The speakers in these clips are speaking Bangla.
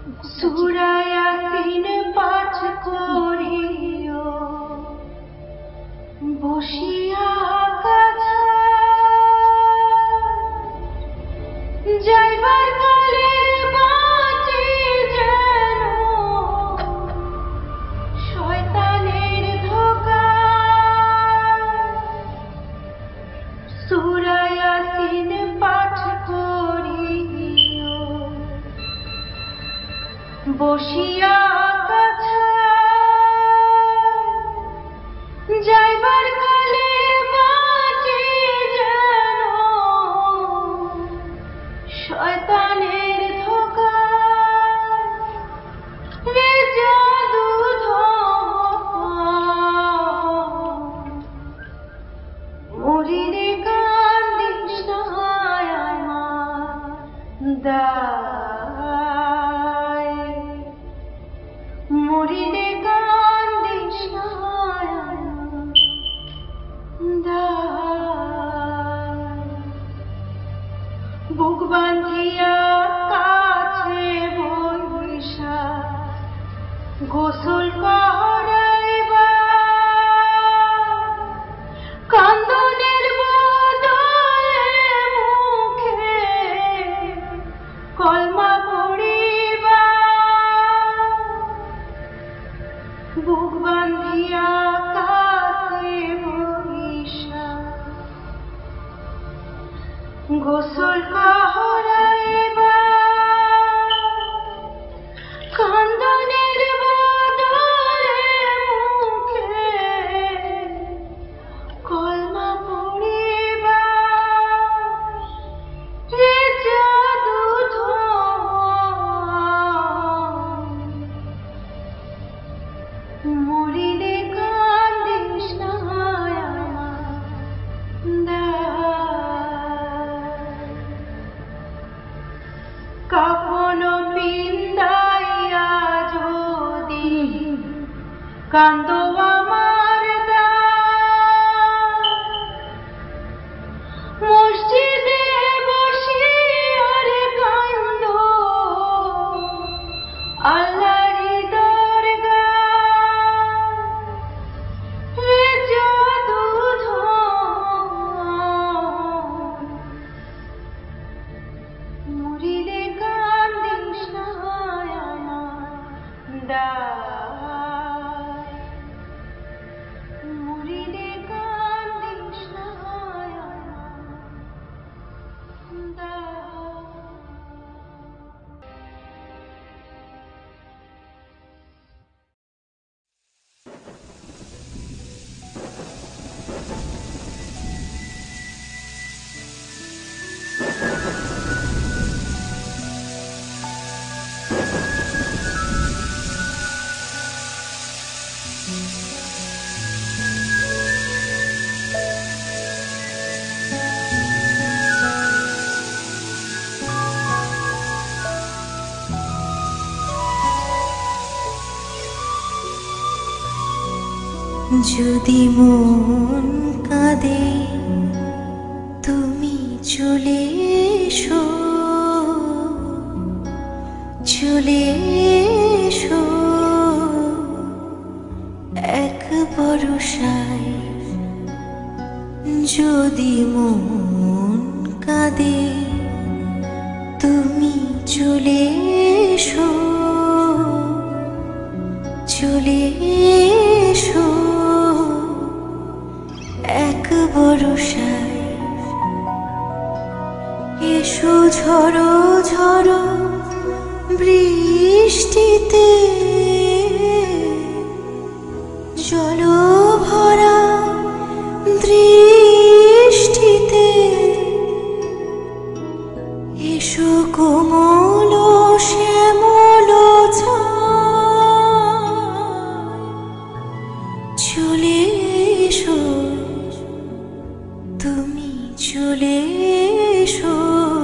সূরা ইয়াসিন পাঠ করিও বসিয়া কাছে যাইবার কালের বাঁচি যেন শয়তানের ধোঁকা। সূরা ইয়াসিন পাঠ করিও বসিয়া কাছে যাইবার কালে বাঁচি যেন শয়তানের ধোঁকা। রে জাদু মরিরে কান্দিস না আমার দায়, মরিরে কান্দিস না দায়। বুক বাঁধিয়া কাছে বৈশা গোসল করাইবা কান্দনের বদলে মুখে কলমা পড়িবা। বুক বাঁধিয়া কাছে বৈশা গোসল করাইবা কান্দনের বদলে মুখে কলমা পড়িবা। রে জাদু মরিলে কান্দিস না আমার দায়। কাফন পিন্দাইয়া যদি কান্দো আমার দায়, মসজিদে বসিয়া রে কান্দো আল্লাহর দরগায়। রে জাদু মরিলে কান্দিস না আমার দায়, মরিলে কান্দিস না আমার দায়। যদি মন কাঁদে তুমি চলে এসো, চলে এসো এক ভরসায়। যদি মন কাঁদে তুমি চলে এসো, চলে এসো এক ভরসায়। এসো ঝড়ো ঝড়ো বৃষ্টিতে জল ভরা দৃষ্টিতে। এসো কোমল শ্যামল চলে এসো, তুমি চলে এসো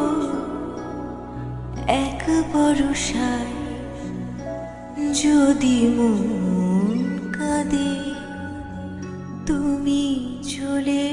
এক ভরসায়। যদি মন কাঁদে তুমি চলে